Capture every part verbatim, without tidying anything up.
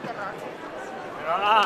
Pero hola.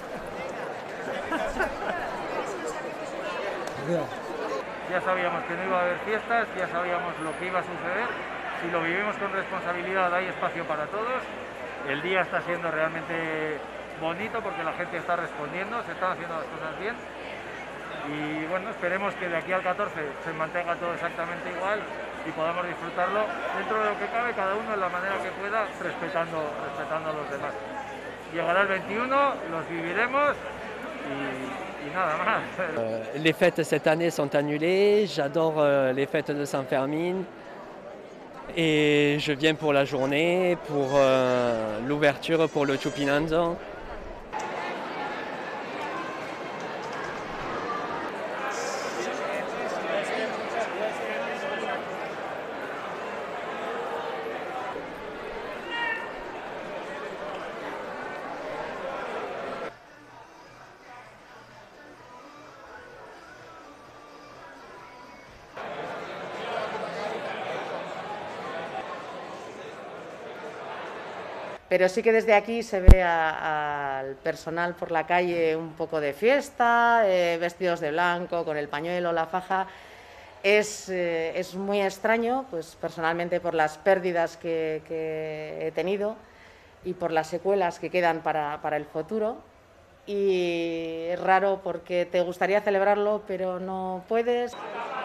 Ya sabíamos que no iba a haber fiestas, ya sabíamos lo que iba a suceder. Si lo vivimos con responsabilidad, hay espacio para todos. El día está siendo realmente bonito porque la gente está respondiendo, se están haciendo las cosas bien. Y bueno, esperemos que de aquí al catorce se mantenga todo exactamente igual y podamos disfrutarlo dentro de lo que cabe, cada uno de la manera que pueda, respetando, respetando a los demás. Llegará el veintiuno, los viviremos y, y nada más. Euh, les fêtes cette année sont annulées, j'adore euh, les fêtes de Saint-Fermin et je viens pour la journée, pour euh, l'ouverture, pour le Chupinanzo. Pero sí que desde aquí se ve al personal por la calle un poco de fiesta, eh, vestidos de blanco, con el pañuelo, la faja. Es, eh, es muy extraño, pues personalmente por las pérdidas que, que he tenido y por las secuelas que quedan para, para el futuro. Y es raro porque te gustaría celebrarlo, pero no puedes.